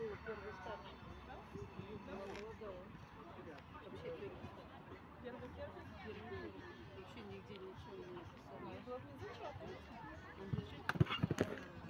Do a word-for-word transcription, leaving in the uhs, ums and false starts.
был первый старт. Да? Да. Вообще первый старт. Первый первый? Первый первый. Вообще нигде ничего не написано. Ну, было внизу чего-то. Он лежит?